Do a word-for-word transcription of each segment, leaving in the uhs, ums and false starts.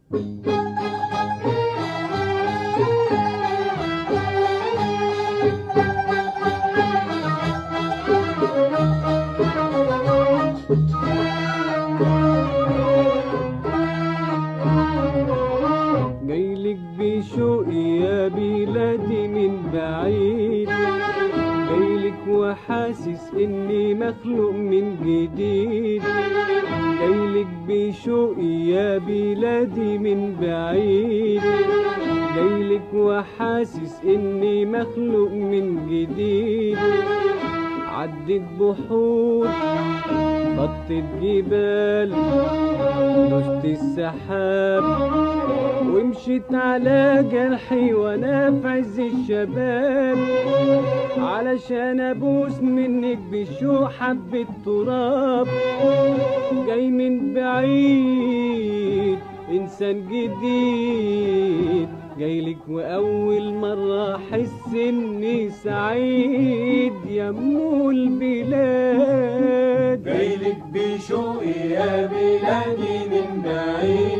جايلك بشوقي يا بلادي من بعيد، جايلك وحاسس اني مخلوق من جديد. جايلك بشوقي يا بلادي من بعيد، جايلك وحاسس اني مخلوق من جديد. عدت بحور، خطت جبال، دوست السحاب، ومشيت على جرحي وانا في عز الشباب، علشان ابوس منك بشوق حبة تراب. جاي من بعيد انسان جديد، جايلك واول مرة احس اني سعيد يا ام البلاد. جايلك بشوقي يا بلادي من بعيد،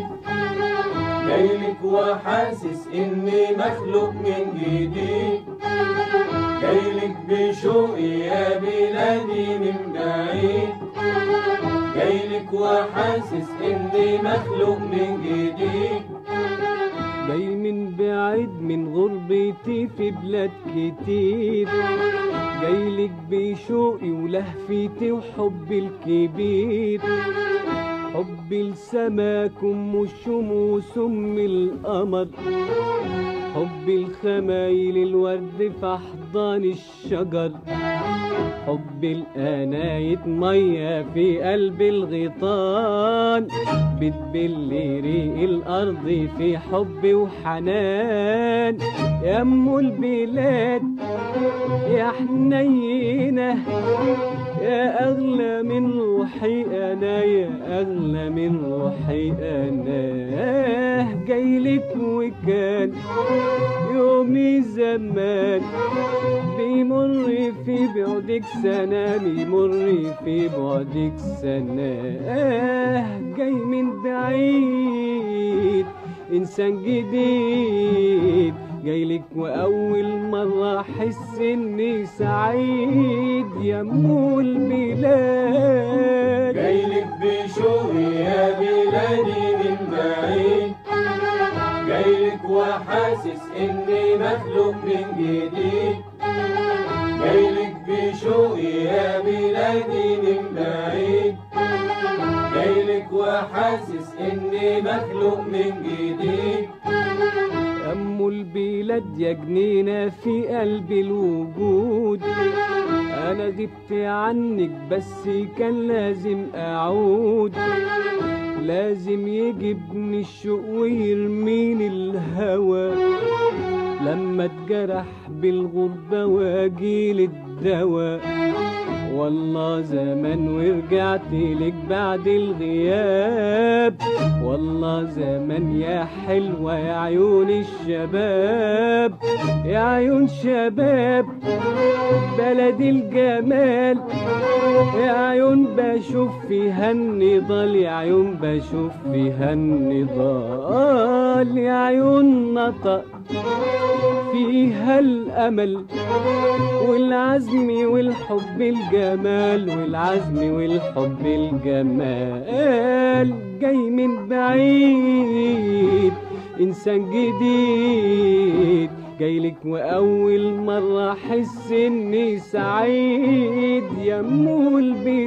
جايلك وحاسس اني مخلوق من جديد. جايلك بشوقي يا بلادي من بعيد، جايلك وحاسس اني مخلوق من جديد. جاي من بعيد من غربتي في بلاد كتير، جايلك بشوقي ولهفتي وحبي الكبير. حبي لسماكم والشموس ام القمر، حبي الخمايل الورد في احضان الشجر، حبي القناية مية في قلب الغيطان، بتبل ريق الارض في حب وحنان. يا ام البلاد يا حنينة، يا اغلى من روحي انا، يا اغلى من روحي انا. جايلك وكان يومي زمان بيمر في بعدك سنة، بيمر في بعدك سنة. جاي من بعيد انسان جديد، جايلك واول مرة احس اني سعيد يا ام البلاد. جايلك بشوقي يا بلادي من بعيد، جايلك وحاسس اني مخلوق من جديد. جايلك بشوقي يا بلادي من بعيد، جايلك وحاسس اني مخلوق من جديد. أم البلاد يا جنينة في قلب الوجود، أنا غبت عنك بس كان لازم أعود. لازم يجيبني الشوق ويرميني الهوى، لما اتجرح بالغربة واجيل الدواء. والله زمان ورجعت لك بعد الغياب، والله زمان يا حلوة يا عيون الشباب، يا عيون شباب بلد الجمال. يا عيون بشوف فيها النضال، يا عيون بشوف فيها النضال. يا عيون نطق فيها الأمل والعزم والحب الجمال، والعزم والحب الجمال. جاي من بعيد إنسان جديد، جايلك وأول مرة أحس إني سعيد يا أم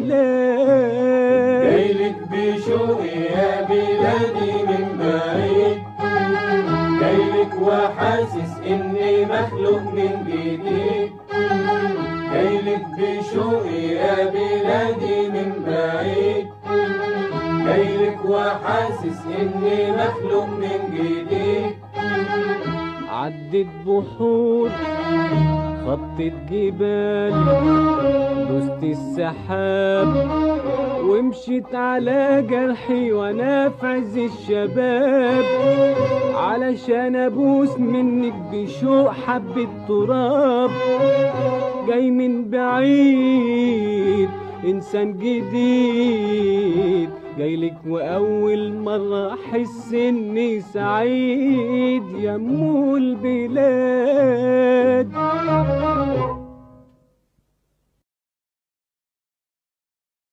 البلاد. جايلك بشوقي يا بلادي من بعيد، جايلك وحاسس إني مخلوق من جديد. جايلك بشوقي يا بلادي من بعيد، جايلك وحاسس إني مخلوق من جديد. عدت بحور، خطت جبال، دوست السحاب، ومشيت على جرحي وانا في عز الشباب، علشان ابوس منك بشوق حبة تراب. جاي من بعيد انسان جديد، جايلك وأول مرة أحس إني سعيد يا أم البلاد.